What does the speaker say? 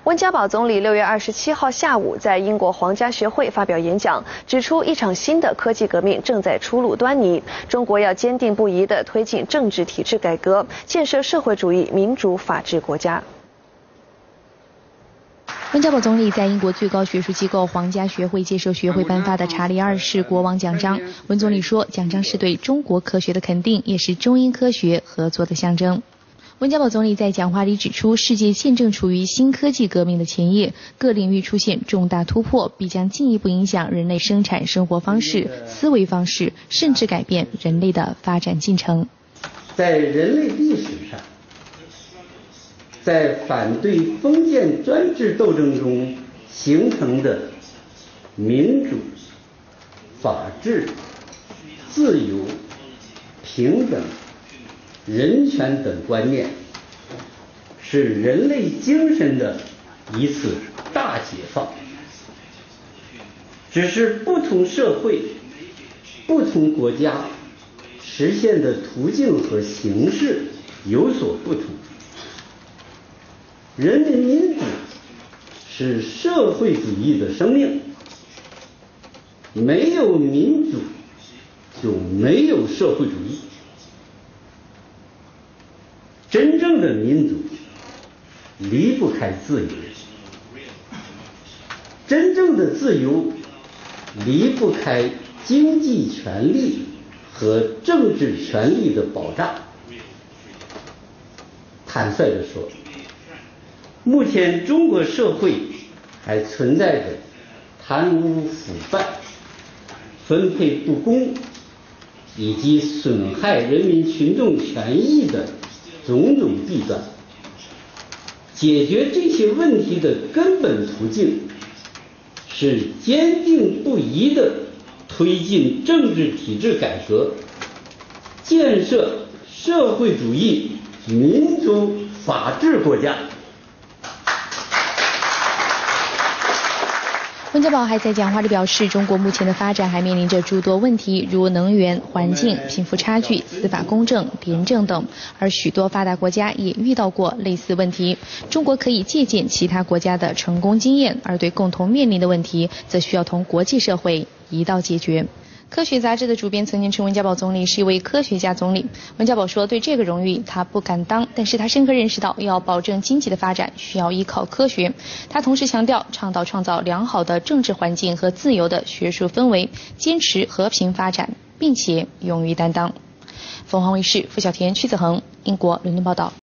温家宝总理6月27号下午在英国皇家学会发表演讲，指出一场新的科技革命正在初露端倪，中国要坚定不移地推进政治体制改革，建设社会主义民主法治国家。 温家宝总理在英国最高学术机构皇家学会接受学会颁发的查理2世国王奖章。温总理说，奖章是对中国科学的肯定，也是中英科学合作的象征。温家宝总理在讲话里指出，世界现正处于新科技革命的前夜，各领域出现重大突破，必将进一步影响人类生产生活方式、思维方式，甚至改变人类的发展进程。 在人类历史上，在反对封建专制斗争中形成的民主、法治、自由、平等、人权等观念，是人类精神的一次大解放。只是不同社会、不同国家实现的途径和形式有所不同。人民民主是社会主义的生命，没有民主就没有社会主义。真正的民主离不开自由，真正的自由离不开经济权利和政治权利的保障。坦率地说，目前中国社会还存在着贪污腐败、分配不公以及损害人民群众权益的种种弊端。解决这些问题的根本途径是坚定不移地推进政治体制改革，建设社会主义民主法治国家。 温家宝还在讲话里表示，中国目前的发展还面临着诸多问题，如能源、环境、贫富差距、司法公正、廉政等，而许多发达国家也遇到过类似问题。中国可以借鉴其他国家的成功经验，而对共同面临的问题，则需要同国际社会一道解决。科学杂志的主编曾经称温家宝总理是一位科学家总理。温家宝说，对这个荣誉他不敢当，但是他深刻认识到，要保证经济的发展需要依靠科学。他同时强调，倡导创造良好的政治环境和自由的学术氛围，坚持和平发展，并且勇于担当。凤凰卫视付小田、屈子恒，英国伦敦报道。